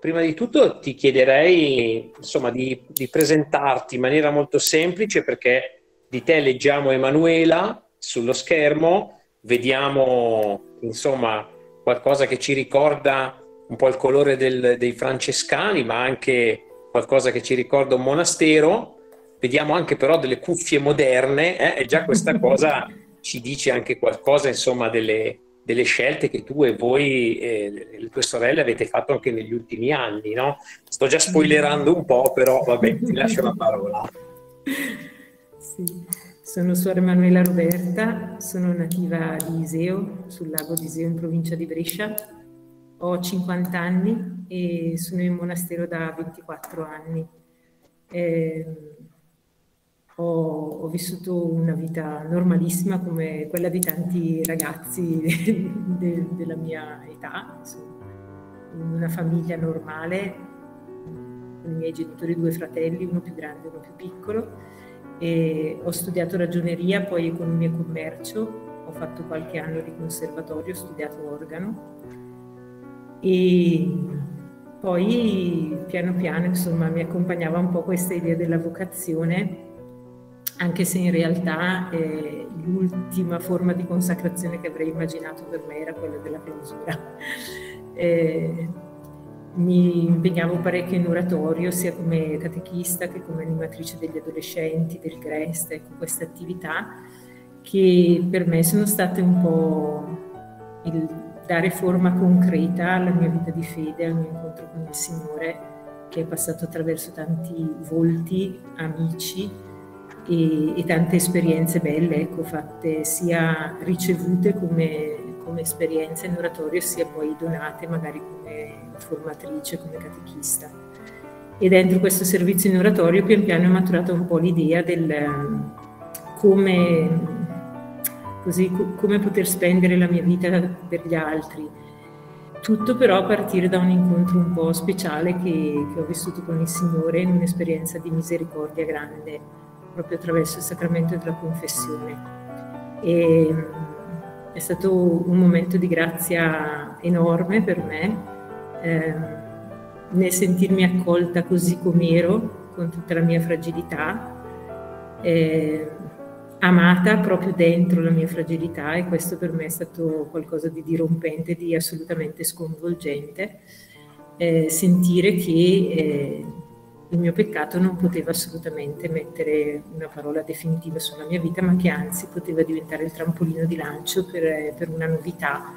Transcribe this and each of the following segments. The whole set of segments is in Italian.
prima di tutto ti chiederei, insomma, di presentarti in maniera molto semplice, perché di te leggiamo Emanuela sullo schermo, vediamo, insomma, qualcosa che ci ricorda un po' il colore dei francescani, ma anche qualcosa che ci ricorda un monastero. Vediamo anche però delle cuffie moderne, e già questa cosa ci dice anche qualcosa, insomma, delle scelte che tu e voi e le tue sorelle avete fatto anche negli ultimi anni, no? Sto già spoilerando un po', però vabbè, ti lascio la parola. Sì, sono Suor Emanuela Roberta, sono nativa di Iseo, sul lago di Iseo in provincia di Brescia. Ho 50 anni e sono in monastero da 24 anni. Ho vissuto una vita normalissima come quella di tanti ragazzi della mia età, insomma, in una famiglia normale, con i miei genitori, 2 fratelli, uno più grande e uno più piccolo. E ho studiato ragioneria, poi economia e commercio, ho fatto qualche anno di conservatorio, ho studiato organo e poi piano piano, insomma, mi accompagnava un po' questa idea della vocazione, anche se in realtà l'ultima forma di consacrazione che avrei immaginato per me era quella della clausura. Mi impegnavo parecchio in oratorio, sia come catechista che come animatrice degli adolescenti, del GREST, ecco, queste attività che per me sono state un po' il dare forma concreta alla mia vita di fede, al mio incontro con il Signore, che è passato attraverso tanti volti, amici e tante esperienze belle, ecco, fatte sia ricevute come esperienze in oratorio, sia poi donate magari come formatrice, come catechista. E dentro questo servizio in oratorio pian piano è maturata un po' l'idea del come poter spendere la mia vita per gli altri. Tutto però a partire da un incontro un po' speciale che ho vissuto con il Signore in un'esperienza di misericordia grande, proprio attraverso il sacramento della confessione. E è stato un momento di grazia enorme per me, nel sentirmi accolta così com'ero, con tutta la mia fragilità, amata proprio dentro la mia fragilità, e questo per me è stato qualcosa di dirompente, di assolutamente sconvolgente, sentire che il mio peccato non poteva assolutamente mettere una parola definitiva sulla mia vita, ma che anzi poteva diventare il trampolino di lancio per una novità.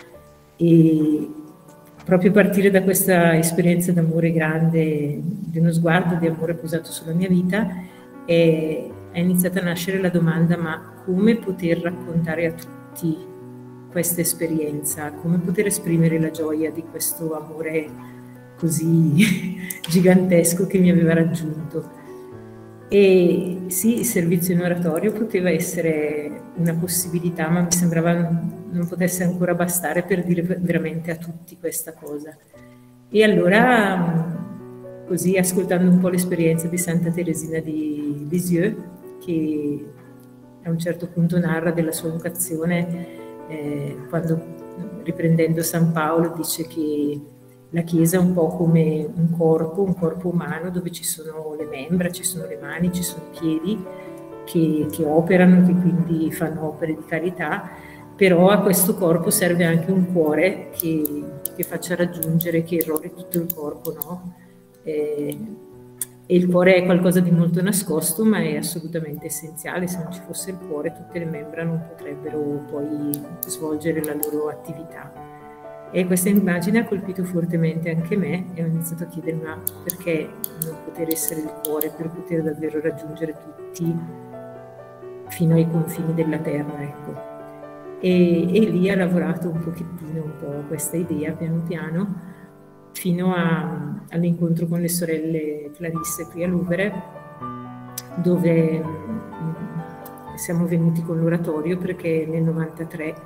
E proprio partire da questa esperienza d'amore grande, di uno sguardo di amore posato sulla mia vita, è iniziata a nascere la domanda: ma come poter raccontare a tutti questa esperienza? Come poter esprimere la gioia di questo amore così gigantesco che mi aveva raggiunto? E sì, il servizio in oratorio poteva essere una possibilità, ma mi sembrava non potesse ancora bastare per dire veramente a tutti questa cosa. E allora, così, ascoltando un po' l'esperienza di Santa Teresina di Lisieux, che a un certo punto narra della sua vocazione, quando, riprendendo San Paolo, dice che la Chiesa è un po' come un corpo umano, dove ci sono le membra, ci sono le mani, ci sono i piedi che operano, che quindi fanno opere di carità, però a questo corpo serve anche un cuore che faccia raggiungere, che irroghi tutto il corpo, no? E il cuore è qualcosa di molto nascosto, ma è assolutamente essenziale. Se non ci fosse il cuore, tutte le membra non potrebbero poi svolgere la loro attività. E questa immagine ha colpito fortemente anche me, e ho iniziato a chiedermi: ma perché non poter essere il cuore per poter davvero raggiungere tutti fino ai confini della terra, ecco. E lì ha lavorato un pochettino, un po' questa idea, piano piano, fino all'incontro con le sorelle Clarisse qui a Louvere, dove siamo venuti con l'oratorio perché nel 93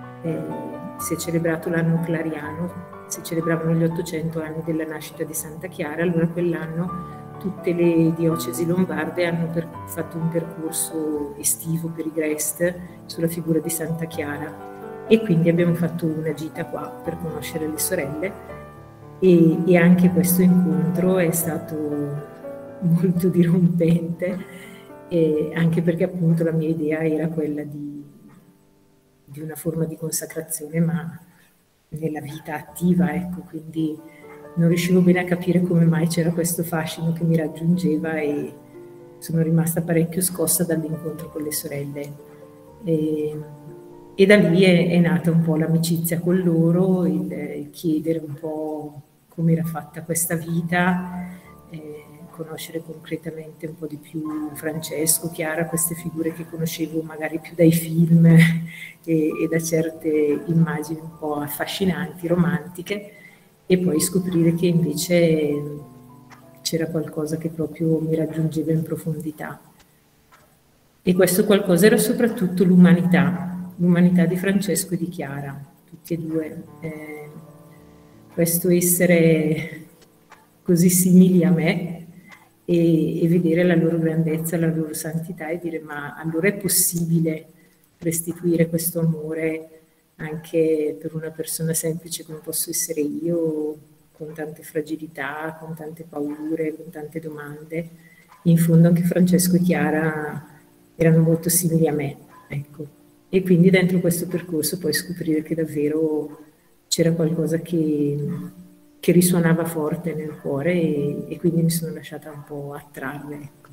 si è celebrato l'anno clariano, si celebravano gli 800 anni della nascita di Santa Chiara. Allora quell'anno tutte le diocesi lombarde hanno fatto un percorso estivo per i GREST sulla figura di Santa Chiara, e quindi abbiamo fatto una gita qua per conoscere le sorelle. E anche questo incontro è stato molto dirompente, anche perché appunto la mia idea era quella di una forma di consacrazione, ma nella vita attiva, ecco, quindi non riuscivo bene a capire come mai c'era questo fascino che mi raggiungeva, e sono rimasta parecchio scossa dall'incontro con le sorelle. E da lì è nata un po' l'amicizia con loro, il chiedere un po' come era fatta questa vita, conoscere concretamente un po' di più Francesco, Chiara, queste figure che conoscevo magari più dai film e da certe immagini un po' affascinanti, romantiche, e poi scoprire che invece c'era qualcosa che proprio mi raggiungeva in profondità. E questo qualcosa era soprattutto l'umanità di Francesco e di Chiara, tutti e due. Questo essere così simili a me e vedere la loro grandezza, la loro santità, e dire: ma allora è possibile restituire questo amore anche per una persona semplice come posso essere io, con tante fragilità, con tante paure, con tante domande. In fondo anche Francesco e Chiara erano molto simili a me, ecco. E quindi dentro questo percorso poi scoprire che davvero c'era qualcosa che risuonava forte nel cuore, e quindi mi sono lasciata un po' attrarre, ecco.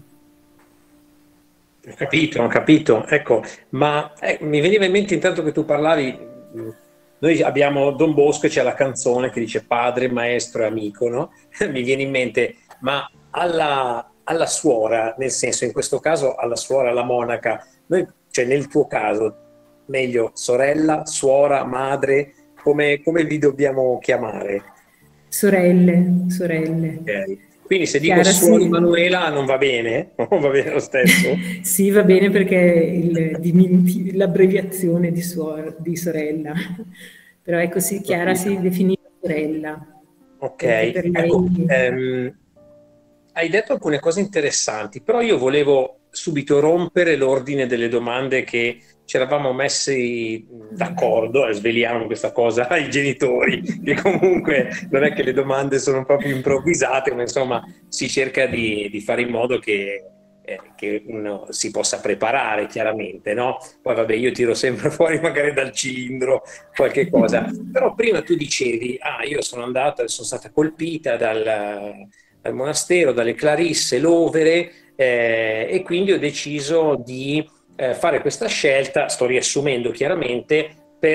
Ho capito, ecco, ma mi veniva in mente intanto che tu parlavi, noi abbiamo Don Bosco e c'è la canzone che dice padre, maestro e amico, no? Mi viene in mente, ma alla suora, nel senso in questo caso alla suora, alla monaca, noi, cioè nel tuo caso, meglio sorella, suora, madre, come vi dobbiamo chiamare? Sorelle. Okay. Quindi se dico Chiara, suor sì. Manuela non va bene? Non va bene lo stesso? Sì, va bene, perché è l'abbreviazione di sorella. Però ecco, sì, Chiara si definiva sorella, Ok, perché per ecco, lei... hai detto alcune cose interessanti, però io volevo subito rompere l'ordine delle domande che ci eravamo messi d'accordo, e sveliamo questa cosa ai genitori, che comunque non è che le domande sono proprio improvvisate, ma insomma si cerca di fare in modo che uno si possa preparare chiaramente, no? Poi vabbè, io tiro sempre fuori magari dal cilindro qualche cosa, però prima tu dicevi, io sono stata colpita dal monastero, dalle Clarisse Lovere, e quindi ho deciso di fare questa scelta, sto riassumendo chiaramente,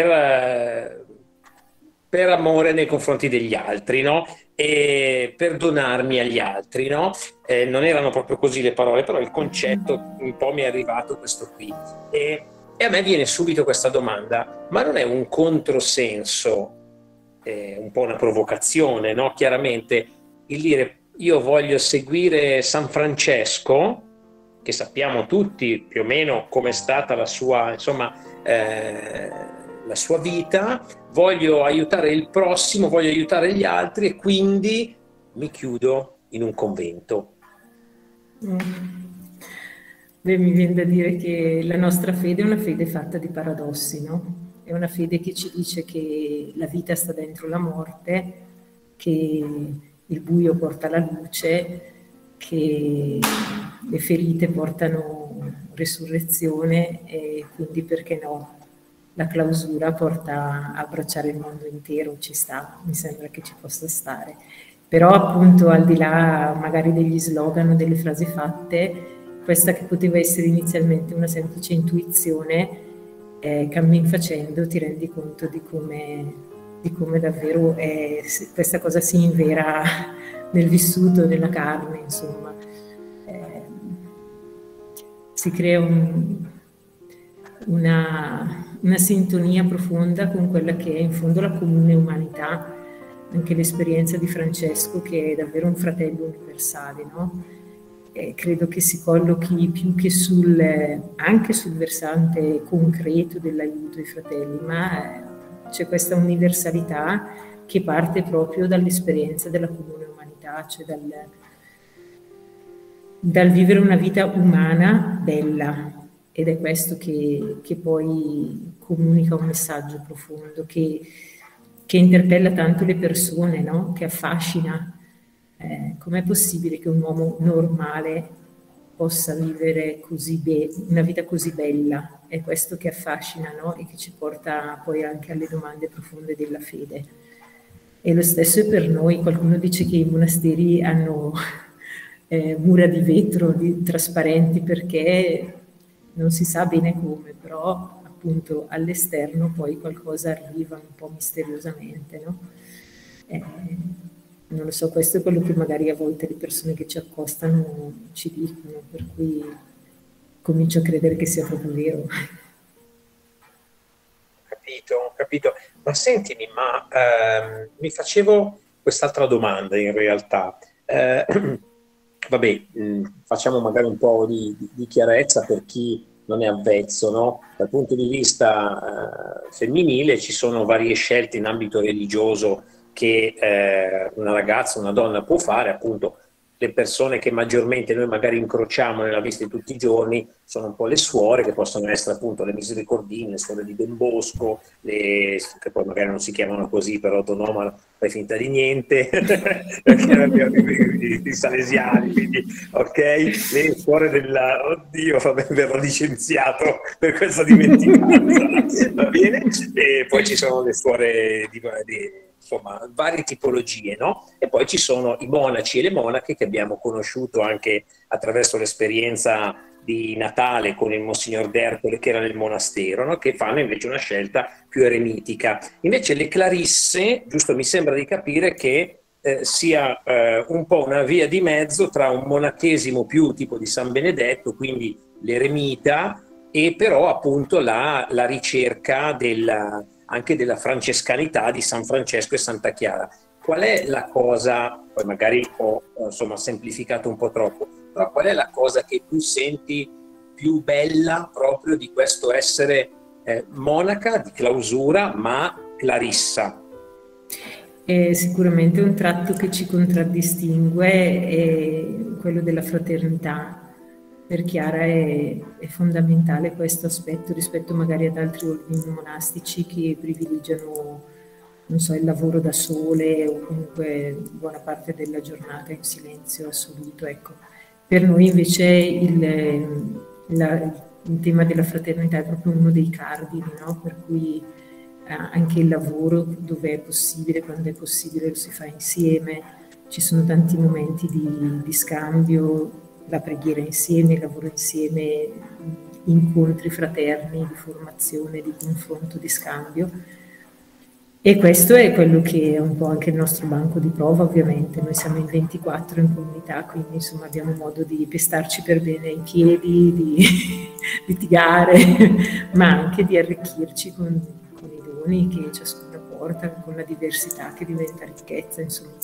per amore nei confronti degli altri, no? E per donarmi agli altri, no? Non erano proprio così le parole, però il concetto un po' mi è arrivato questo qui. E a me viene subito questa domanda, ma non è un controsenso, un po' una provocazione, no? Chiaramente il dire io voglio seguire San Francesco, che sappiamo tutti più o meno come è stata la sua, insomma, la sua vita, voglio aiutare il prossimo, voglio aiutare gli altri e quindi mi chiudo in un convento. Beh, mi viene da dire che la nostra fede è una fede fatta di paradossi, no? È una fede che ci dice che la vita sta dentro la morte, che il buio porta la luce, che le ferite portano resurrezione, e quindi perché no? La clausura porta a abbracciare il mondo intero, ci sta, mi sembra che ci possa stare. Però appunto, al di là magari degli slogan o delle frasi fatte, questa che poteva essere inizialmente una semplice intuizione, cammin facendo ti rendi conto di come davvero questa cosa si invera nel vissuto, nella carne, insomma. Si crea una sintonia profonda con quella che è in fondo la comune umanità, anche l'esperienza di Francesco, che è davvero un fratello universale, no? Credo che si collochi più che anche sul versante concreto dell'aiuto ai fratelli, ma c'è questa universalità che parte proprio dall'esperienza della comune umanità, cioè dal vivere una vita umana bella, ed è questo che poi comunica un messaggio profondo, che che interpella tanto le persone, no? Che affascina. Com'è possibile che un uomo normale possa vivere una vita così bella? È questo che affascina, no? E che ci porta poi anche alle domande profonde della fede. E lo stesso è per noi. Qualcuno dice che i monasteri hanno mura di vetro trasparenti perché non si sa bene come, però appunto all'esterno poi qualcosa arriva un po' misteriosamente, no? Non lo so, questo è quello che magari a volte le persone che ci accostano ci dicono, per cui comincio a credere che sia proprio vero. Ho capito. Ma sentimi, mi facevo quest'altra domanda in realtà. Vabbè, facciamo magari un po' di chiarezza per chi non è avvezzo, no? Dal punto di vista femminile ci sono varie scelte in ambito religioso che una ragazza, una donna può fare, appunto. Le persone che maggiormente noi magari incrociamo nella vita di tutti i giorni sono un po' le suore, che possono essere appunto le misericordine, le suore di Don Bosco, che poi magari non si chiamano così, però Tonoma fai finta di niente, perché abbiamo i salesiani, quindi ok, le suore della... Oddio, verrò licenziato per questa dimenticanza, va bene? E poi ci sono le suore insomma, varie tipologie, no? E poi ci sono i monaci e le monache che abbiamo conosciuto anche attraverso l'esperienza di Natale con il Monsignor D'Ercole che era nel monastero, no? Che fanno invece una scelta più eremitica. Invece le clarisse, giusto mi sembra di capire che sia un po' una via di mezzo tra un monachesimo più tipo di San Benedetto, quindi l'eremita, e però appunto la ricerca anche della francescanità di San Francesco e Santa Chiara. Qual è la cosa, poi magari ho insomma semplificato un po' troppo, però qual è la cosa che tu senti più bella proprio di questo essere monaca di clausura ma clarissa? Sicuramente un tratto che ci contraddistingue è quello della fraternità. Per Chiara è fondamentale questo aspetto rispetto magari ad altri ordini monastici che privilegiano, non so, il lavoro da sole o comunque buona parte della giornata in silenzio assoluto. Ecco. Per noi invece il tema della fraternità è proprio uno dei cardini, no? Per cui anche il lavoro, dove è possibile, quando è possibile, lo si fa insieme. Ci sono tanti momenti di scambio, la preghiera insieme, il lavoro insieme, incontri fraterni di formazione, di confronto, di scambio. E questo è quello che è un po' anche il nostro banco di prova, ovviamente. Noi siamo in 24 in comunità, quindi insomma abbiamo modo di pestarci per bene in piedi, di litigare, ma anche di arricchirci con i doni che ciascuno porta, con la diversità che diventa ricchezza, insomma.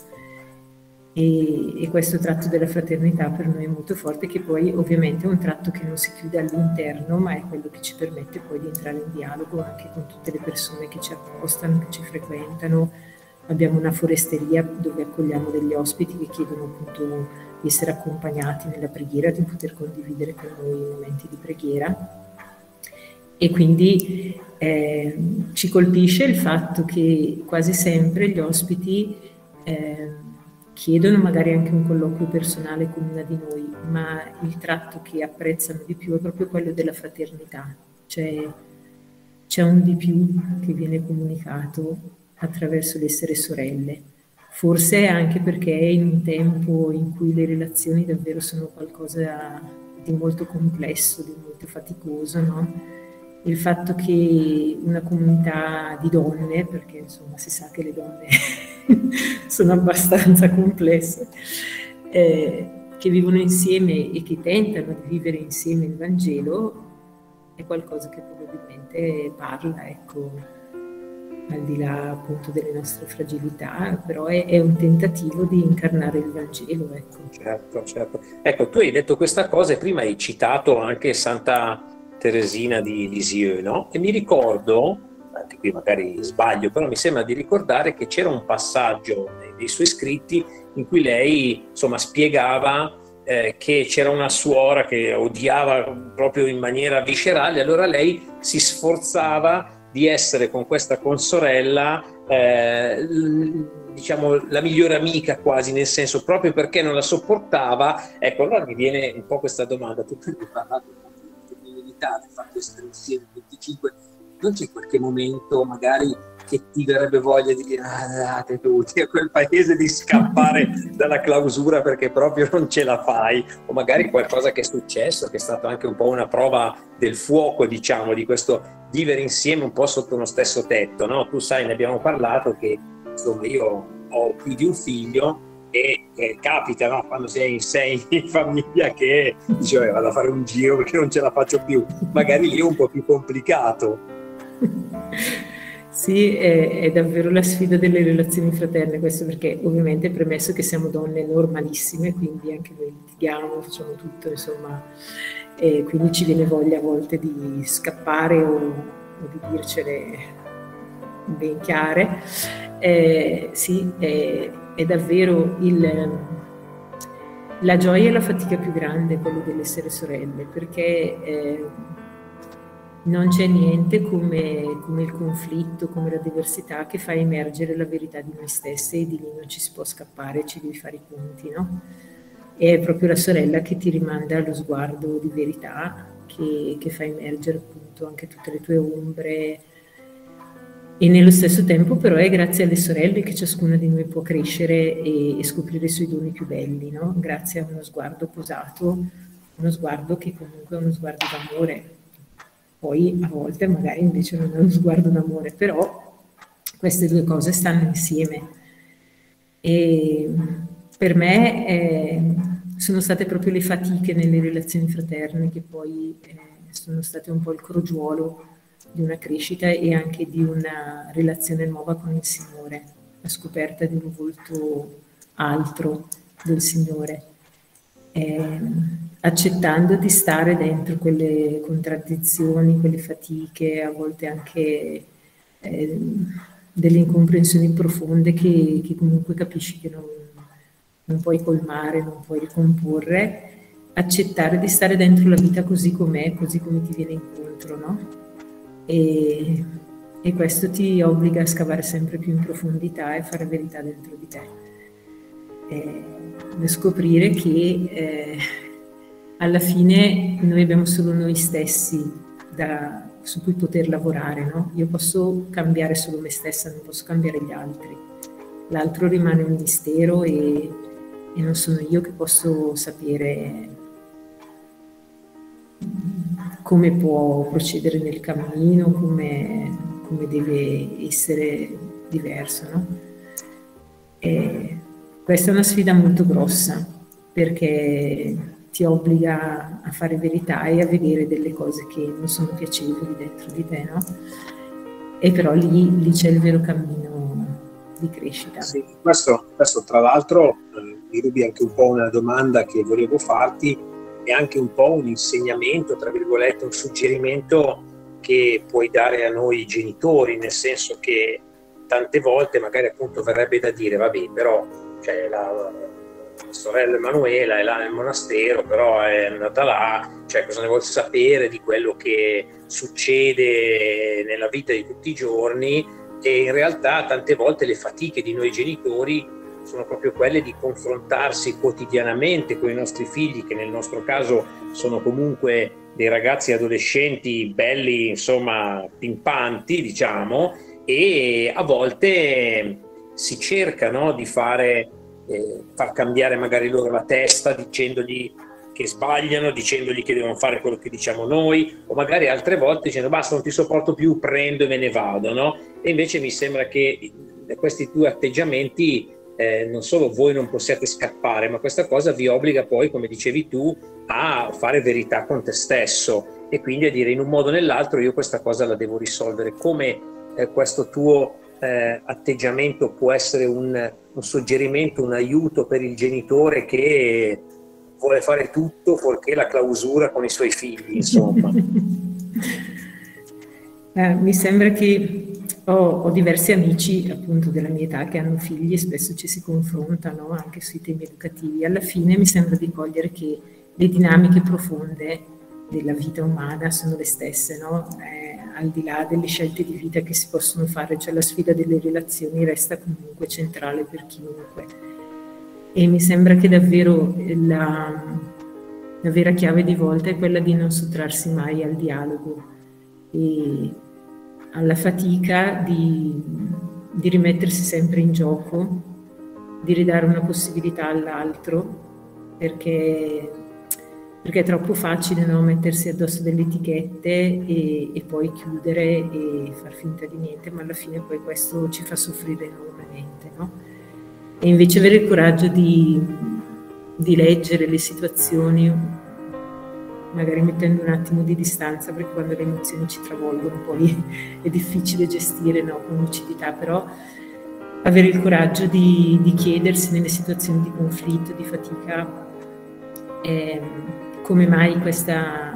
E questo tratto della fraternità per noi è molto forte, che poi ovviamente è un tratto che non si chiude all'interno, ma è quello che ci permette poi di entrare in dialogo anche con tutte le persone che ci accostano, che ci frequentano. Abbiamo una foresteria dove accogliamo degli ospiti che chiedono appunto di essere accompagnati nella preghiera, di poter condividere con noi i momenti di preghiera. E quindi ci colpisce il fatto che quasi sempre gli ospiti chiedono magari anche un colloquio personale con una di noi, ma il tratto che apprezzano di più è proprio quello della fraternità. C'è un di più che viene comunicato attraverso l'essere sorelle. Forse anche perché in un tempo in cui le relazioni davvero sono qualcosa di molto complesso, di molto faticoso, no? Il fatto che una comunità di donne, perché insomma si sa che le donne sono abbastanza complesse, che vivono insieme e che tentano di vivere insieme il Vangelo, è qualcosa che probabilmente parla, ecco, al di là appunto delle nostre fragilità, però è un tentativo di incarnare il Vangelo, ecco. Certo. Ecco, tu hai detto questa cosa e prima hai citato anche Santa Teresina di Lisieux, no? E mi ricordo, anche qui magari sbaglio, però mi sembra di ricordare che c'era un passaggio dei suoi scritti in cui lei, insomma, spiegava che c'era una suora che odiava proprio in maniera viscerale, allora lei si sforzava di essere con questa consorella diciamo la migliore amica quasi, nel senso, proprio perché non la sopportava. Ecco, allora mi viene un po' questa domanda: tu hai parlato di femminilità, del fatto di essere insieme 25, non c'è qualche momento magari che ti verrebbe voglia di dire andate tutti a quel paese, di scappare dalla clausura perché proprio non ce la fai, o magari qualcosa che è successo, che è stato anche un po' una prova del fuoco, diciamo, di questo vivere insieme un po' sotto uno stesso tetto, no? Tu sai, ne abbiamo parlato, che insomma io ho più di un figlio e capita, no? Quando sei in 6 in famiglia che dice vado a fare un giro perché non ce la faccio più, magari lì è un po' più complicato. Sì, è davvero la sfida delle relazioni fraterne questo, perché ovviamente premesso che siamo donne normalissime, quindi anche noi litighiamo, facciamo tutto, insomma, e quindi ci viene voglia a volte di scappare o di dircele ben chiare. Sì, è davvero la gioia e la fatica più grande, quello dell'essere sorelle, perché non c'è niente come il conflitto, come la diversità, che fa emergere la verità di noi stesse, e di lì non ci si può scappare, ci devi fare i conti, no? È proprio la sorella che ti rimanda allo sguardo di verità, che fa emergere appunto anche tutte le tue ombre, e nello stesso tempo però è grazie alle sorelle che ciascuna di noi può crescere e scoprire i suoi doni più belli, no? Grazie a uno sguardo posato, uno sguardo che comunque è uno sguardo d'amore. Poi a volte magari invece non è uno sguardo d'amore, però queste due cose stanno insieme. E per me sono state proprio le fatiche nelle relazioni fraterne che poi sono state un po' il crogiolo di una crescita e anche di una relazione nuova con il Signore, la scoperta di un volto altro del Signore. Accettando di stare dentro quelle contraddizioni, quelle fatiche, a volte anche delle incomprensioni profonde che comunque capisci che non puoi colmare, non puoi ricomporre, accettare di stare dentro la vita così com'è, così come ti viene incontro, no? E questo ti obbliga a scavare sempre più in profondità e fare verità dentro di te. E scoprire che alla fine noi abbiamo solo noi stessi su cui poter lavorare, no? Io posso cambiare solo me stessa, non posso cambiare gli altri. L'altro rimane un mistero e non sono io che posso sapere come può procedere nel cammino, come deve essere diverso, no? E questa è una sfida molto grossa, perché ti obbliga a fare verità e a vedere delle cose che non sono piacevoli dentro di te, no? E però lì c'è il vero cammino di crescita. Sì, questo tra l'altro mi rubi anche un po' una domanda che volevo farti, è anche un po' un insegnamento, tra virgolette, un suggerimento che puoi dare a noi genitori, nel senso che tante volte magari appunto verrebbe da dire vabbè, però cioè, la sorella Emanuela è là nel monastero, però è andata là, cioè cosa ne vuol sapere di quello che succede nella vita di tutti i giorni? E in realtà tante volte le fatiche di noi genitori sono proprio quelle di confrontarsi quotidianamente con i nostri figli, che nel nostro caso sono comunque dei ragazzi adolescenti belli, insomma, pimpanti, diciamo, e a volte si cerca, no, di far cambiare magari loro la testa dicendogli che sbagliano, dicendogli che devono fare quello che diciamo noi, o magari altre volte dicendo basta, non ti sopporto più, prendo e me ne vado, no? E invece mi sembra che questi due atteggiamenti non solo voi non possiate scappare, ma questa cosa vi obbliga poi, come dicevi tu, a fare verità con te stesso e quindi a dire in un modo o nell'altro io questa cosa la devo risolvere. Come questo tuo atteggiamento può essere un suggerimento, un aiuto per il genitore che vuole fare tutto fuorché la clausura con i suoi figli, insomma. Mi sembra che ho diversi amici appunto della mia età che hanno figli e spesso ci si confrontano anche sui temi educativi. Alla fine mi sembra di cogliere che le dinamiche profonde della vita umana sono le stesse, no? Al di là delle scelte di vita che si possono fare, cioè la sfida delle relazioni resta comunque centrale per chiunque. E mi sembra che davvero la vera chiave di volta è quella di non sottrarsi mai al dialogo e alla fatica di rimettersi sempre in gioco, di ridare una possibilità all'altro, perché è troppo facile, no, mettersi addosso delle etichette e poi chiudere e far finta di niente, ma alla fine poi questo ci fa soffrire enormemente, no? E invece avere il coraggio di leggere le situazioni, magari mettendo un attimo di distanza, perché quando le emozioni ci travolgono poi è difficile gestire, no, con lucidità, però avere il coraggio di chiedersi nelle situazioni di conflitto, di fatica, come mai questo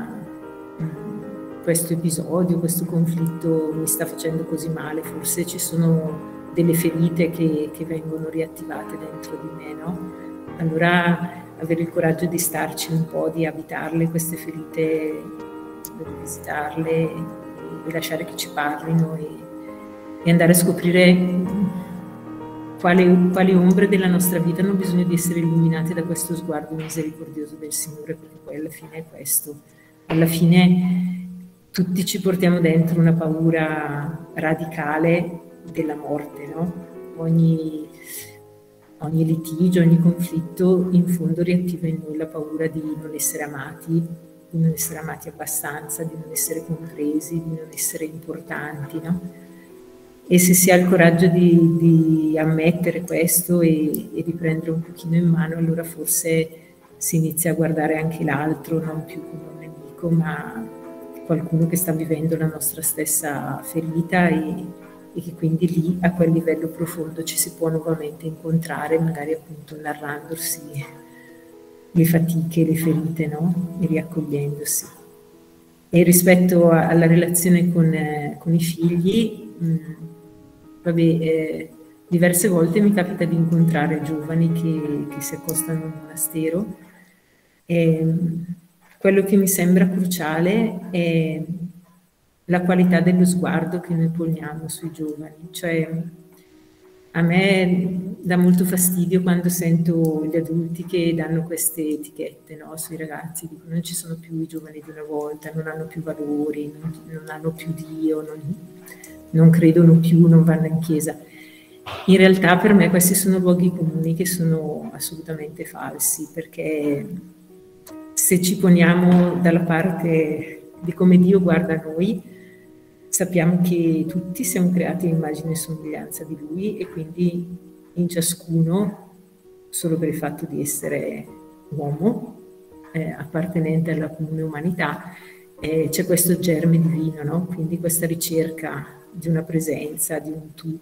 episodio, questo conflitto mi sta facendo così male, forse ci sono delle ferite che vengono riattivate dentro di me, no? Allora avere il coraggio di starci un po', di abitarle queste ferite, di visitarle e lasciare che ci parlino e andare a scoprire quali ombre della nostra vita hanno bisogno di essere illuminate da questo sguardo misericordioso del Signore, perché poi alla fine è questo. Alla fine tutti ci portiamo dentro una paura radicale della morte, no? Ogni litigio, ogni conflitto in fondo riattiva in noi la paura di non essere amati abbastanza, di non essere compresi, di non essere importanti, no? E se si ha il coraggio di ammettere questo e di prendere un pochino in mano, allora forse si inizia a guardare anche l'altro, non più come un nemico, ma qualcuno che sta vivendo la nostra stessa ferita e che quindi lì, a quel livello profondo, ci si può nuovamente incontrare, magari appunto narrandosi le fatiche, le ferite, no? E riaccogliendosi. E rispetto alla relazione con i figli, diverse volte mi capita di incontrare giovani che si accostano al monastero e quello che mi sembra cruciale è la qualità dello sguardo che noi poniamo sui giovani. Cioè, a me dà molto fastidio quando sento gli adulti che danno queste etichette, no, sui ragazzi, dicono non ci sono più i giovani di una volta, non hanno più valori, non hanno più Dio, non credono più, non vanno in chiesa. In realtà per me questi sono luoghi comuni che sono assolutamente falsi, perché se ci poniamo dalla parte di come Dio guarda noi, sappiamo che tutti siamo creati a immagine e somiglianza di Lui e quindi in ciascuno, solo per il fatto di essere uomo, appartenente alla comune umanità, c'è questo germe divino, no? Quindi questa ricerca di una presenza, di un tu.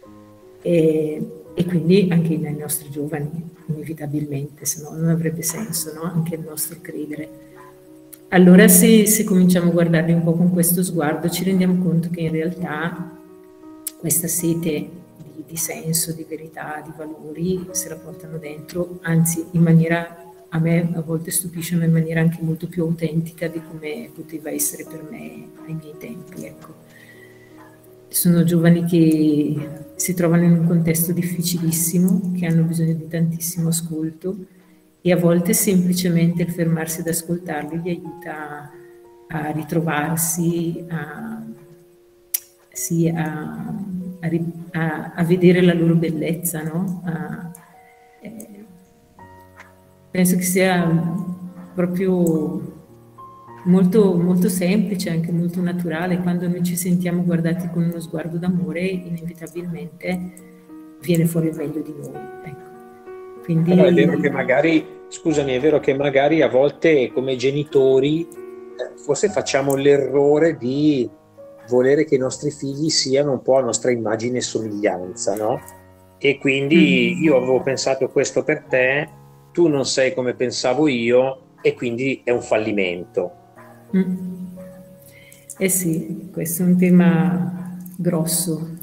E quindi anche nei nostri giovani, inevitabilmente, se no non avrebbe senso, no? Anche il nostro credere. Allora se cominciamo a guardarli un po' con questo sguardo, ci rendiamo conto che in realtà questa sete di senso, di verità, di valori se la portano dentro, anzi in maniera, a me a volte stupisce, ma in maniera anche molto più autentica di come poteva essere per me ai miei tempi, ecco. Sono giovani che si trovano in un contesto difficilissimo, che hanno bisogno di tantissimo ascolto e a volte semplicemente il fermarsi ad ascoltarli li aiuta a ritrovarsi, a vedere la loro bellezza, no? Penso che sia proprio molto, molto semplice, anche molto naturale. Quando noi ci sentiamo guardati con uno sguardo d'amore, inevitabilmente viene fuori il meglio di noi. Ecco. Quindi... Però è vero che magari, scusami, è vero che magari a volte come genitori forse facciamo l'errore di volere che i nostri figli siano un po' a nostra immagine e somiglianza, no? E quindi io avevo pensato questo per te, tu non sei come pensavo io e quindi è un fallimento. Eh sì, questo è un tema grosso.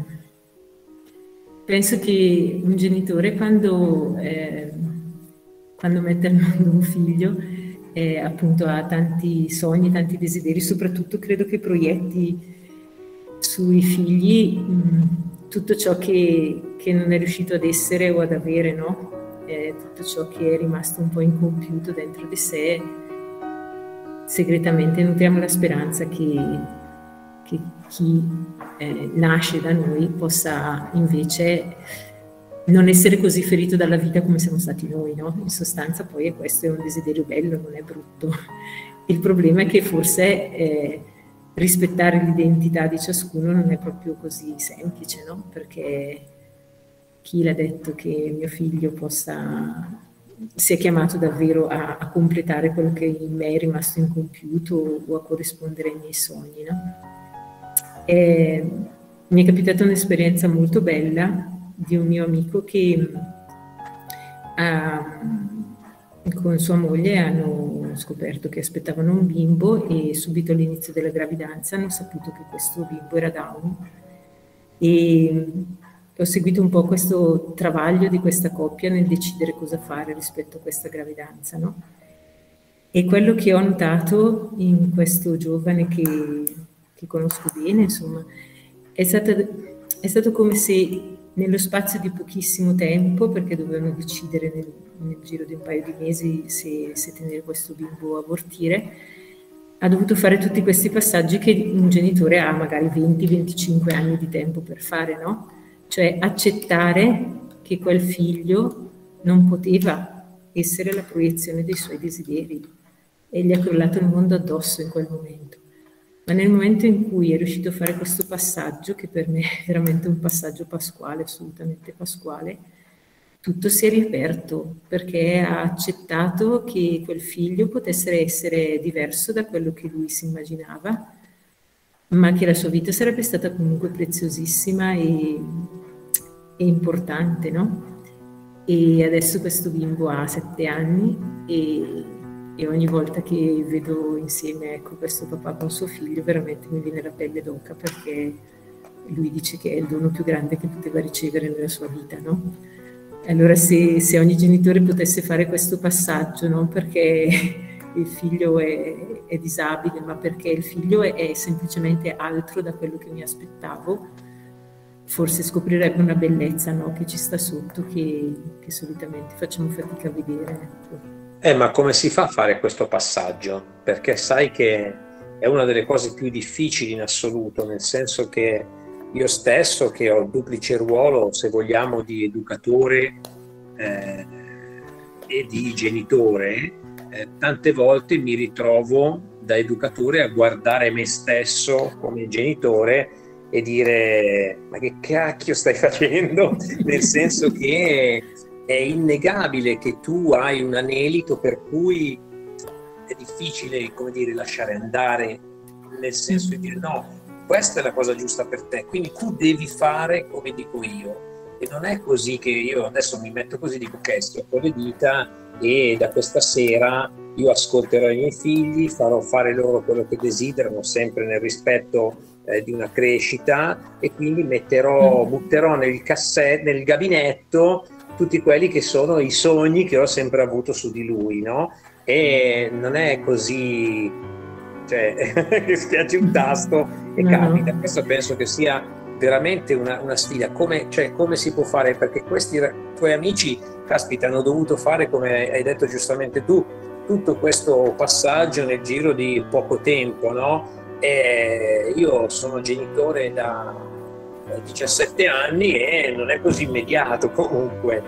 Penso che un genitore quando quando mette al mondo un figlio, appunto ha tanti sogni, tanti desideri, soprattutto credo che proietti sui figli tutto ciò che non è riuscito ad essere o ad avere, no? Tutto ciò che è rimasto un po' incompiuto dentro di sé. Segretamente nutriamo la speranza che chi nasce da noi possa invece non essere così ferito dalla vita come siamo stati noi, no? In sostanza poi questo è un desiderio bello, non è brutto. Il problema è che forse rispettare l'identità di ciascuno non è proprio così semplice, no? Perché chi l'ha detto che mio figlio sia chiamato davvero a completare quello che in me è rimasto incompiuto o a corrispondere ai miei sogni, no? Mi è capitata un'esperienza molto bella di un mio amico che con sua moglie hanno scoperto che aspettavano un bimbo e subito all'inizio della gravidanza hanno saputo che questo bimbo era Down. E ho seguito un po' questo travaglio di questa coppia nel decidere cosa fare rispetto a questa gravidanza, no? E quello che ho notato in questo giovane che conosco bene, insomma, è stato come se nello spazio di pochissimo tempo, perché dovevano decidere nel giro di un paio di mesi se tenere questo bimbo o abortire, ha dovuto fare tutti questi passaggi che un genitore ha magari 20-25 anni di tempo per fare, no? Cioè accettare che quel figlio non poteva essere la proiezione dei suoi desideri e gli è crollato il mondo addosso in quel momento. Ma nel momento in cui è riuscito a fare questo passaggio, che per me è veramente un passaggio pasquale, assolutamente pasquale, tutto si è riaperto perché ha accettato che quel figlio potesse essere diverso da quello che lui si immaginava, ma che la sua vita sarebbe stata comunque preziosissima e importante, no? E adesso questo bimbo ha 7 anni e ogni volta che vedo insieme, ecco, questo papà con suo figlio, veramente mi viene la pelle d'oca, perché lui dice che è il dono più grande che poteva ricevere nella sua vita, no? Allora se ogni genitore potesse fare questo passaggio, non perché il figlio è disabile, ma perché il figlio è semplicemente altro da quello che mi aspettavo, forse scoprirebbe una bellezza, no, che ci sta sotto, che solitamente facciamo fatica a vedere. Ecco. Ma come si fa a fare questo passaggio? Perché sai che è una delle cose più difficili in assoluto, nel senso che io stesso, che ho il duplice ruolo, se vogliamo, di educatore e di genitore, tante volte mi ritrovo da educatore a guardare me stesso come genitore e dire: ma che cacchio stai facendo? Nel senso che è innegabile che tu hai un anelito per cui è difficile, come dire, lasciare andare, nel senso di dire no, questa è la cosa giusta per te, quindi tu devi fare come dico io. E non è così che io adesso mi metto così, dico ok, stoppo le dita e da questa sera io ascolterò i miei figli, farò fare loro quello che desiderano, sempre nel rispetto di una crescita, e quindi butterò nel gabinetto tutti quelli che sono i sogni che ho sempre avuto su di lui, no? E non è così, cioè che schiacci un tasto e capita. Questo penso che sia veramente una sfida. Come si può fare? Perché questi tuoi amici, caspita, hanno dovuto fare, come hai detto giustamente tu, tutto questo passaggio nel giro di poco tempo, no? E io sono genitore da 17 anni e non è così immediato comunque.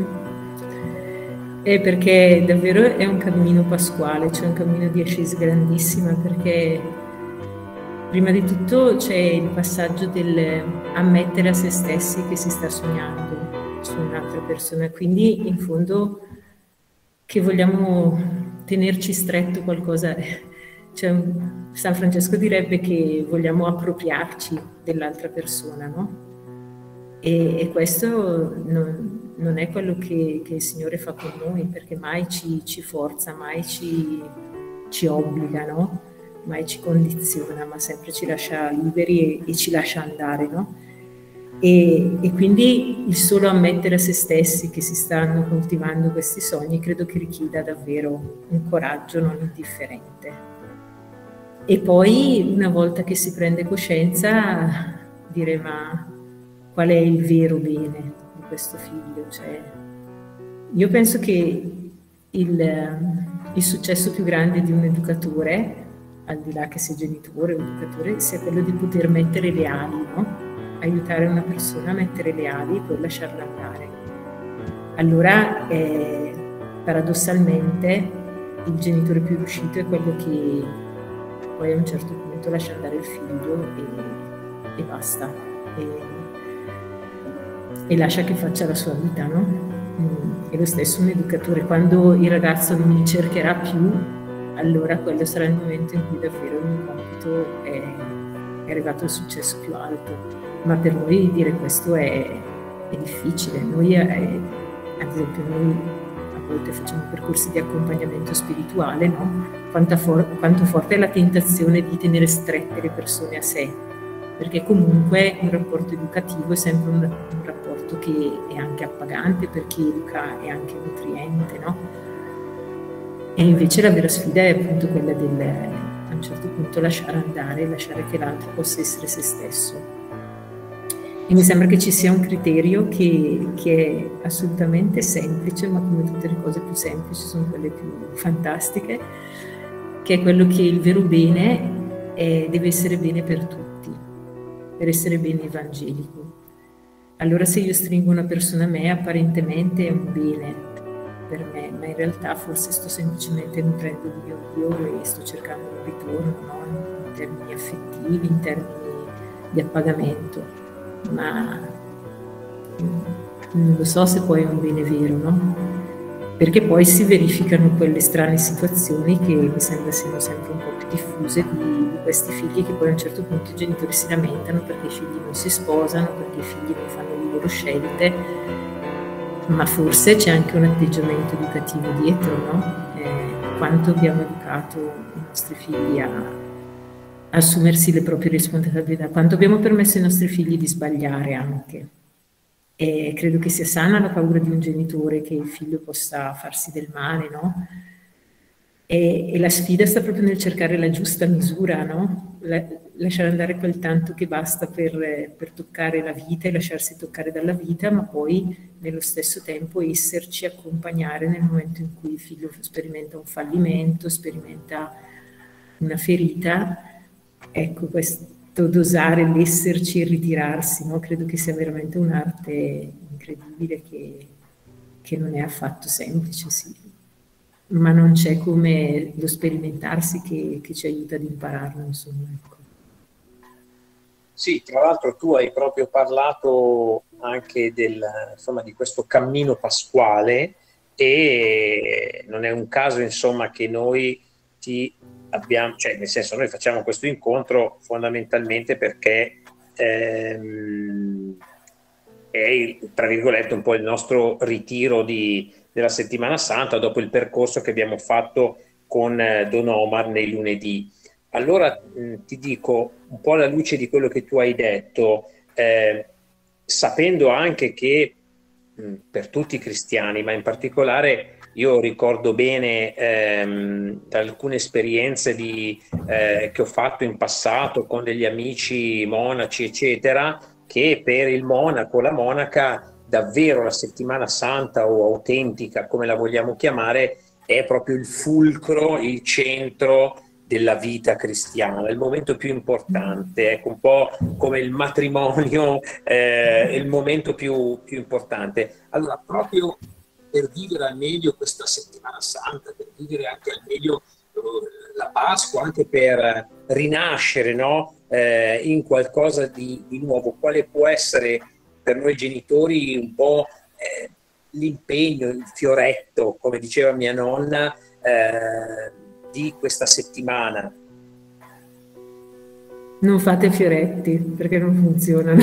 Perché davvero è un cammino pasquale, c'è un cammino di ascesa grandissima, perché prima di tutto c'è il passaggio del ammettere a se stessi che si sta sognando su un'altra persona, quindi in fondo che vogliamo tenerci stretto qualcosa. Cioè, San Francesco direbbe che vogliamo appropriarci dell'altra persona, no? E questo non è quello che il Signore fa con noi, perché mai ci forza, mai ci obbliga, no? Mai ci condiziona, ma sempre ci lascia liberi e ci lascia andare, no? E quindi il solo ammettere a se stessi che si stanno coltivando questi sogni credo che richieda davvero un coraggio non indifferente. E poi una volta che si prende coscienza dire ma qual è il vero bene di questo figlio? Cioè, io penso che il successo più grande di un educatore, al di là che sia genitore o educatore, sia quello di poter mettere le ali, no? Aiutare una persona a mettere le ali e poi lasciarla andare. Allora, paradossalmente, il genitore più riuscito è quello che poi a un certo punto lascia andare il figlio e basta. E lascia che faccia la sua vita, no? E lo stesso un educatore, quando il ragazzo non mi cercherà più, allora quello sarà il momento in cui davvero il mio compito è arrivato al successo più alto. Ma per noi dire questo è difficile. Noi, ad esempio, noi a volte facciamo percorsi di accompagnamento spirituale, no? Quanto forte è la tentazione di tenere strette le persone a sé, perché comunque un rapporto educativo è sempre un rapporto che è anche appagante per chi educa, è anche nutriente, no? E invece la vera sfida è appunto quella del, a un certo punto, lasciare andare, lasciare che l'altro possa essere se stesso. E mi sembra che ci sia un criterio che è assolutamente semplice, ma come tutte le cose più semplici sono quelle più fantastiche, che è quello che il vero bene deve essere bene per tutti, per essere bene evangelico. Allora se io stringo una persona a me, apparentemente è un bene per me, ma in realtà forse sto semplicemente nutrendo il mio io e sto cercando un ritorno, no? In termini affettivi, in termini di appagamento. Ma non lo so se poi è un bene vero, no? Perché poi si verificano quelle strane situazioni che mi sembra siano sempre un po' più diffuse di questi figli che poi a un certo punto i genitori si lamentano perché i figli non si sposano, perché i figli non fanno le loro scelte, ma forse c'è anche un atteggiamento educativo dietro, no? Quanto abbiamo educato i nostri figli a assumersi le proprie responsabilità, quanto abbiamo permesso ai nostri figli di sbagliare anche. E credo che sia sana la paura di un genitore che il figlio possa farsi del male, no? E la sfida sta proprio nel cercare la giusta misura, no? Lasciare andare quel tanto che basta per toccare la vita e lasciarsi toccare dalla vita, ma poi nello stesso tempo esserci, accompagnare nel momento in cui il figlio sperimenta un fallimento, sperimenta una ferita. Ecco, questo dosare, l'esserci e ritirarsi, no? Credo che sia veramente un'arte incredibile che non è affatto semplice, sì. Ma non c'è come lo sperimentarsi che ci aiuta ad impararlo, insomma. Ecco. Sì, tra l'altro tu hai proprio parlato anche insomma, di questo cammino pasquale e non è un caso, insomma, che noi ti abbiamo, cioè nel senso noi facciamo questo incontro fondamentalmente perché è, tra virgolette, un po' il nostro ritiro della Settimana Santa dopo il percorso che abbiamo fatto con Don Omar nei lunedì. Allora ti dico, un po' alla luce di quello che tu hai detto, sapendo anche che per tutti i cristiani, ma in particolare io ricordo bene da alcune esperienze che ho fatto in passato con degli amici monaci, eccetera, che per il monaco, la monaca, davvero la Settimana Santa o autentica, come la vogliamo chiamare, è proprio il fulcro, il centro della vita cristiana, il momento più importante, ecco, un po' come il matrimonio, il momento più importante. Allora, proprio per vivere al meglio questa Settimana Santa, per vivere anche al meglio la Pasqua, anche per rinascere, no? In qualcosa di nuovo, quale può essere per noi genitori un po' l'impegno, il fioretto, come diceva mia nonna, di questa settimana? Non fate fioretti perché non funzionano.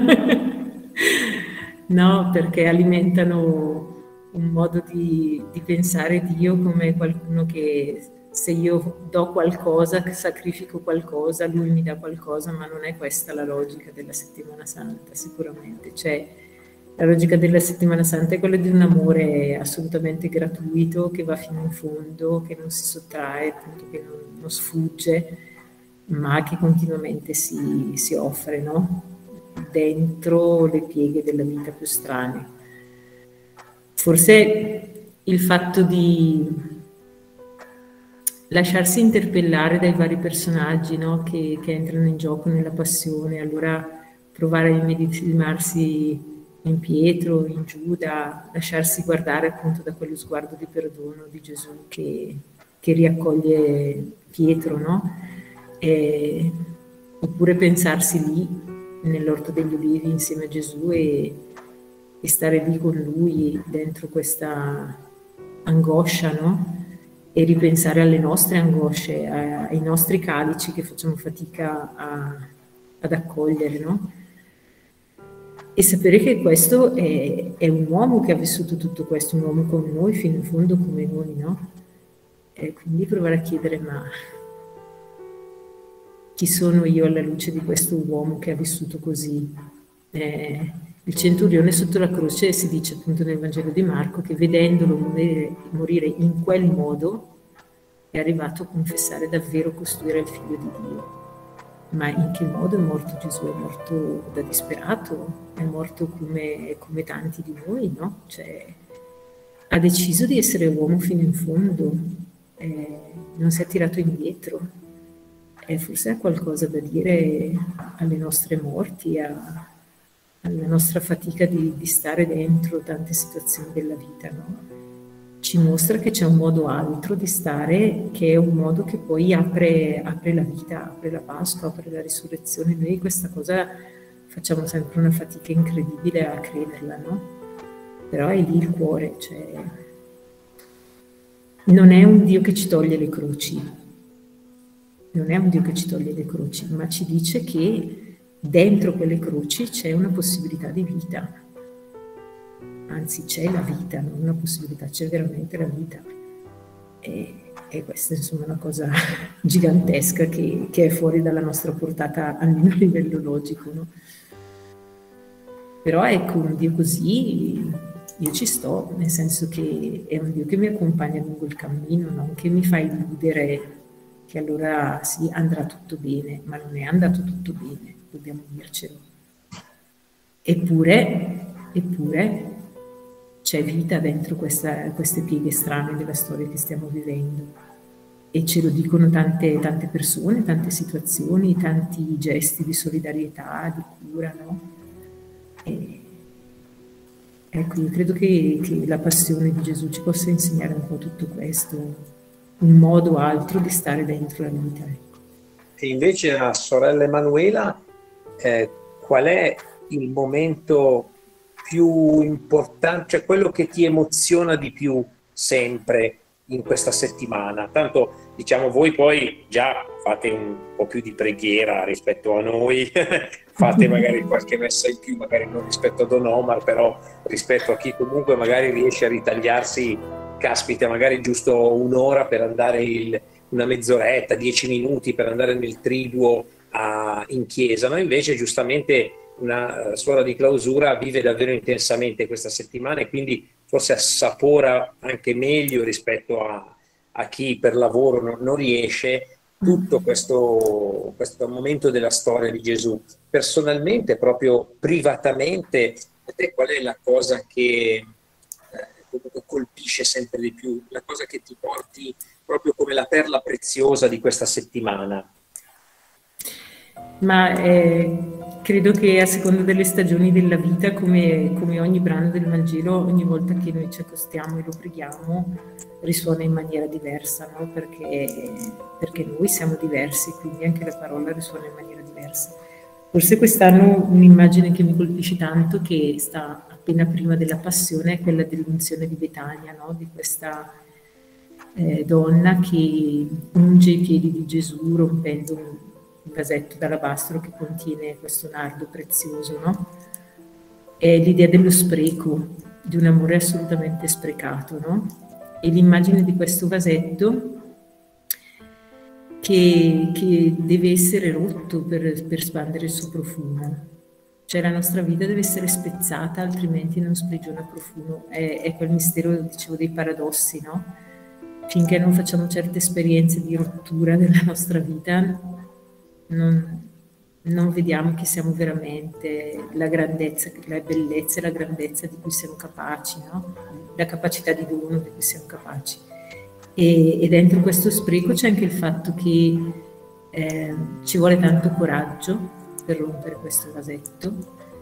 No, perché alimentano un modo di pensare Dio come qualcuno che se io do qualcosa, sacrifico qualcosa, lui mi dà qualcosa, ma non è questa la logica della Settimana Santa, sicuramente. Cioè, la logica della Settimana Santa è quella di un amore assolutamente gratuito, che va fino in fondo, che non si sottrae, appunto, che non sfugge, ma che continuamente si offre, no? Dentro le pieghe della vita più strane. Forse il fatto di lasciarsi interpellare dai vari personaggi, no? che entrano in gioco nella passione, allora provare a immedesimarsi in Pietro, in Giuda, lasciarsi guardare appunto da quello sguardo di perdono di Gesù che riaccoglie Pietro, no? Oppure pensarsi lì nell'Orto degli Ulivi insieme a Gesù e stare lì con lui dentro questa angoscia, no? E ripensare alle nostre angosce, ai nostri calici che facciamo fatica ad accogliere, no? E sapere che questo è un uomo che ha vissuto tutto questo, un uomo come noi, fino in fondo come noi, no? E quindi provare a chiedere, ma chi sono io alla luce di questo uomo che ha vissuto così? Il centurione sotto la croce si dice appunto nel Vangelo di Marco che vedendolo morire in quel modo è arrivato a confessare davvero costui era il figlio di Dio. Ma in che modo è morto Gesù? È morto da disperato? È morto come tanti di noi, no? Cioè, ha deciso di essere uomo fino in fondo, non si è tirato indietro. Forse ha qualcosa da dire alle nostre morti, alla nostra fatica di stare dentro tante situazioni della vita, no? Ci mostra che c'è un modo altro di stare, che è un modo che poi apre la vita, apre la Pasqua, apre la risurrezione. Noi questa cosa facciamo sempre una fatica incredibile a crederla, no? Però è lì il cuore, cioè non è un Dio che ci toglie le croci, non è un Dio che ci toglie le croci, ma ci dice che dentro quelle croci c'è una possibilità di vita. Anzi, c'è la vita, non una possibilità, c'è veramente la vita. E questa insomma è una cosa gigantesca che è fuori dalla nostra portata, almeno a livello logico, no? Però ecco, un Dio così, io ci sto, nel senso che è un Dio che mi accompagna lungo il cammino, non che mi fa illudere che allora sì, andrà tutto bene, ma non è andato tutto bene, dobbiamo dircelo. Eppure c'è vita dentro queste pieghe strane della storia che stiamo vivendo e ce lo dicono tante persone, tante situazioni, tanti gesti di solidarietà, di cura, no? Ecco, io credo che la passione di Gesù ci possa insegnare un po' tutto questo, un modo altro di stare dentro la vita. Ecco. E invece la sorella Emanuela, qual è il momento più importante, cioè quello che ti emoziona di più sempre in questa settimana? Tanto diciamo voi poi già fate un po' più di preghiera rispetto a noi, fate magari qualche messa in più, magari non rispetto a Don Omar, però rispetto a chi comunque magari riesce a ritagliarsi, caspita, magari giusto un'ora per andare una mezz'oretta, 10 minuti per andare nel triduo in chiesa. Noi invece giustamente una suora di clausura vive davvero intensamente questa settimana e quindi forse assapora anche meglio rispetto a chi per lavoro non riesce tutto questo momento della storia di Gesù. Personalmente, proprio privatamente, a te qual è la cosa che colpisce sempre di più, la cosa che ti porti proprio come la perla preziosa di questa settimana? Ma credo che a seconda delle stagioni della vita, come ogni brano del Vangelo, ogni volta che noi ci accostiamo e lo preghiamo, risuona in maniera diversa, no? Perché noi siamo diversi, quindi anche la parola risuona in maniera diversa. Forse quest'anno un'immagine che mi colpisce tanto, che sta appena prima della Passione, è quella dell'unzione di Betania, no? Di questa donna che unge i piedi di Gesù rompendo un vasetto d'alabastro che contiene questo nardo prezioso, no? È l'idea dello spreco, di un amore assolutamente sprecato, no? E l'immagine di questo vasetto che deve essere rotto per espandere il suo profumo. Cioè la nostra vita deve essere spezzata, altrimenti non sprigiona profumo. È quel mistero, dicevo, dei paradossi, no? Finché non facciamo certe esperienze di rottura della nostra vita, non vediamo che siamo veramente la grandezza, la bellezza e la grandezza di cui siamo capaci, no? La capacità di dono di cui siamo capaci. E dentro questo spreco c'è anche il fatto che ci vuole tanto coraggio per rompere questo vasetto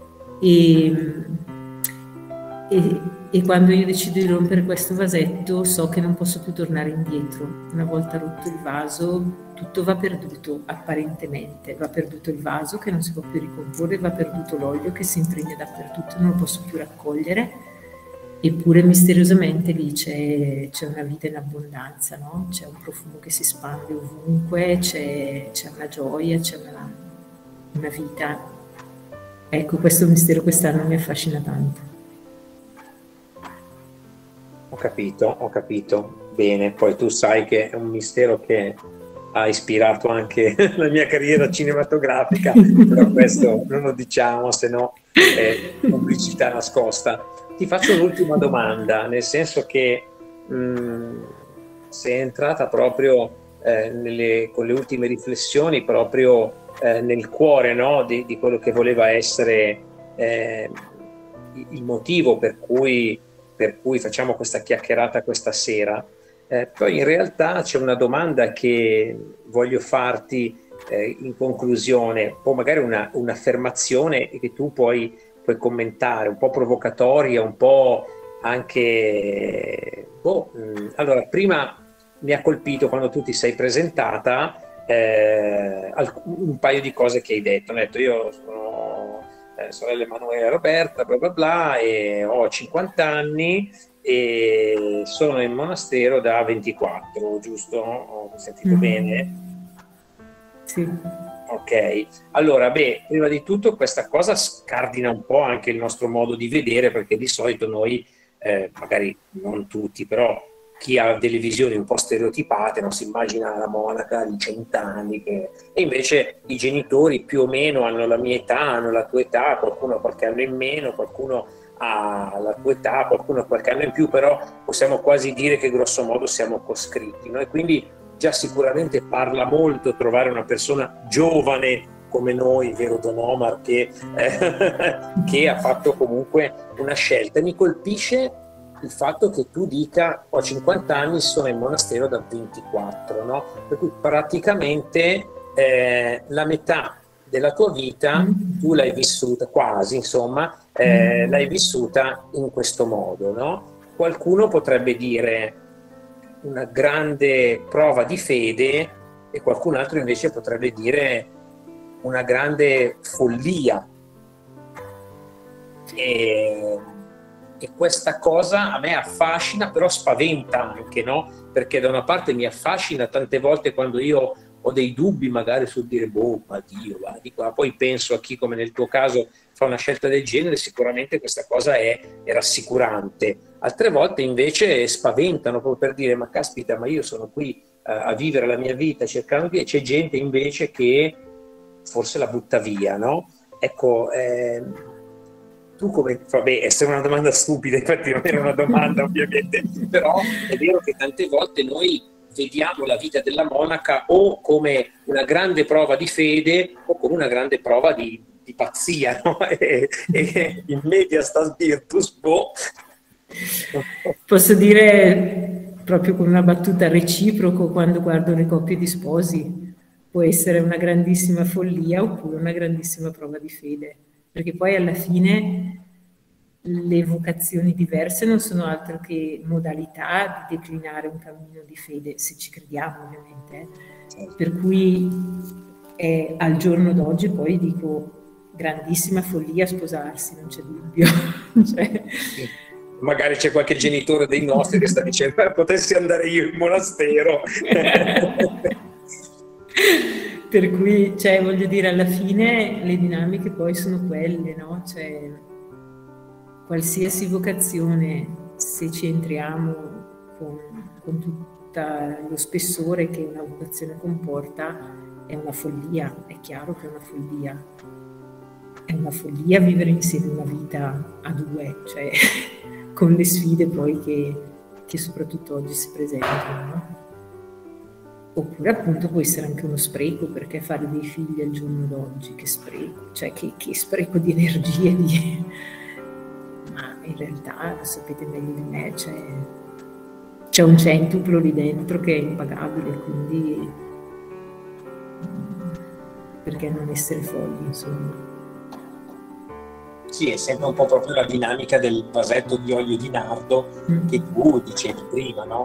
e quando io decido di rompere questo vasetto so che non posso più tornare indietro. Una volta rotto il vaso tutto va perduto, apparentemente va perduto il vaso che non si può più ricomporre, va perduto l'olio che si impregna dappertutto, non lo posso più raccogliere, eppure misteriosamente lì c'è una vita in abbondanza, no? C'è un profumo che si spande ovunque, c'è una gioia, c'è una vita. Ecco, questo mistero quest'anno mi affascina tanto. Ho capito. Bene, poi tu sai che è un mistero che ha ispirato anche la mia carriera cinematografica, però questo non lo diciamo, se no è pubblicità nascosta. Ti faccio un'ultima domanda, nel senso che sei entrata proprio con le ultime riflessioni proprio nel cuore, no, di quello che voleva essere il motivo per cui facciamo questa chiacchierata questa sera. Poi in realtà c'è una domanda che voglio farti in conclusione, o magari un'affermazione che tu puoi commentare, un po' provocatoria, un po' anche... Allora, prima mi ha colpito quando tu ti sei presentata un paio di cose che hai detto. Hai detto: io sono sorella Emanuela Roberta, bla bla bla, e ho 50 anni e sono in monastero da 24, giusto? Ho sentito bene? Sì. Ok, allora, prima di tutto questa cosa scardina un po' anche il nostro modo di vedere, perché di solito noi, magari non tutti, però chi ha delle visioni un po' stereotipate, non si immagina la monaca di 100 anni, e invece i genitori più o meno hanno la mia età, hanno la tua età, qualcuno ha qualche anno in meno, qualcuno ha la tua età, qualcuno ha qualche anno in più, però possiamo quasi dire che grosso modo siamo coscritti, no? E quindi già sicuramente parla molto trovare una persona giovane come noi, vero Don Omar, che ha fatto comunque una scelta. Mi colpisce il fatto che tu dica: ho 50 anni, sono in monastero da 24, no? Per cui praticamente la metà della tua vita tu l'hai vissuta, quasi, insomma, l'hai vissuta in questo modo, no? Qualcuno potrebbe dire una grande prova di fede e qualcun altro invece potrebbe dire una grande follia. E questa cosa a me affascina, però spaventa anche, no? Perché da una parte mi affascina tante volte quando io ho dei dubbi magari sul dire ma Dio, va, dico, ma poi penso a chi come nel tuo caso fa una scelta del genere, sicuramente questa cosa è rassicurante. Altre volte invece spaventano proprio per dire: ma caspita, ma io sono qui a vivere la mia vita cercando di... C'è gente invece che forse la butta via, no? Ecco, tu come... Vabbè, è una domanda stupida, infatti non era una domanda ovviamente, però è vero che tante volte noi vediamo la vita della monaca o come una grande prova di fede o come una grande prova di pazzia, no? E in media sta virtus, Posso dire proprio con una battuta reciproco, quando guardo le coppie di sposi, può essere una grandissima follia oppure una grandissima prova di fede, perché poi alla fine le vocazioni diverse non sono altro che modalità di declinare un cammino di fede, se ci crediamo ovviamente. Per cui al giorno d'oggi poi dico grandissima follia sposarsi, non c'è dubbio. Cioè... Magari c'è qualche genitore dei nostri che sta dicendo: potessi andare io in monastero. Per cui, cioè, voglio dire, alla fine le dinamiche poi sono quelle, no? Cioè, qualsiasi vocazione, se ci entriamo tutto lo spessore che una vocazione comporta, è una follia, è chiaro che è una follia. È una follia vivere insieme una vita a due, cioè con le sfide poi che soprattutto oggi si presentano, no? Oppure appunto può essere anche uno spreco, perché fare dei figli al giorno d'oggi, che spreco, cioè che spreco di energie, ma in realtà, lo sapete meglio di me, c'è un centuplo lì dentro che è impagabile, quindi perché non essere folli, insomma. Sì, è sempre un po' proprio la dinamica del vasetto di olio di nardo che tu dicevi prima, no?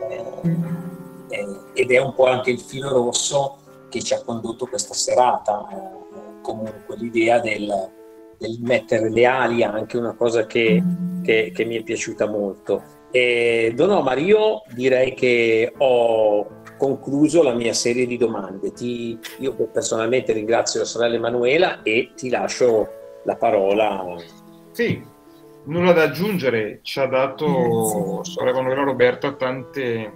Ed è un po' anche il filo rosso che ci ha condotto questa serata. Comunque l'idea del mettere le ali è anche una cosa che mi è piaciuta molto. Don Omar, io direi che ho concluso la mia serie di domande. Io personalmente ringrazio la sorella Emanuela e ti lascio la parola. Sì, nulla da aggiungere, ci ha dato sorella Emanuela Roberta tante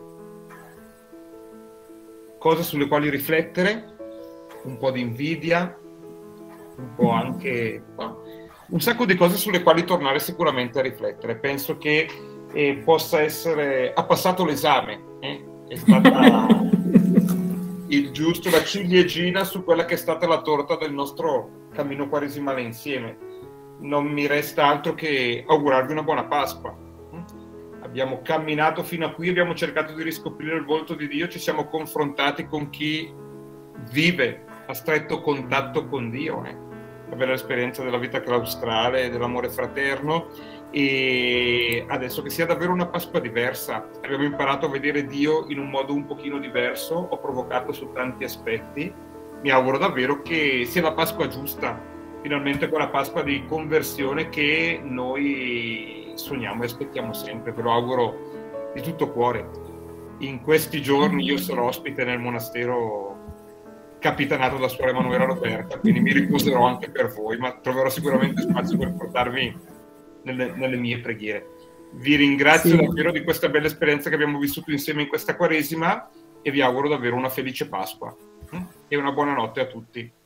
cose sulle quali riflettere, un po' di invidia, un po' anche un sacco di cose sulle quali tornare sicuramente a riflettere. Penso che possa essere, ha passato l'esame, è stata il giusto, la ciliegina su quella che è stata la torta del nostro cammino quaresimale insieme. Non mi resta altro che augurarvi una buona Pasqua. Abbiamo camminato fino a qui, abbiamo cercato di riscoprire il volto di Dio, ci siamo confrontati con chi vive a stretto contatto con Dio, la bella esperienza della vita claustrale, dell'amore fraterno, e adesso che sia davvero una Pasqua diversa, abbiamo imparato a vedere Dio in un modo un pochino diverso, ho provocato su tanti aspetti, mi auguro davvero che sia la Pasqua giusta, finalmente quella Pasqua di conversione che noi sogniamo e aspettiamo sempre, ve lo auguro di tutto cuore. In questi giorni io sarò ospite nel monastero capitanato da suora Emanuela Roberta, quindi mi riposerò anche per voi, ma troverò sicuramente spazio per portarvi nelle mie preghiere. Vi ringrazio davvero di questa bella esperienza che abbiamo vissuto insieme in questa Quaresima e vi auguro davvero una felice Pasqua e una buona notte a tutti.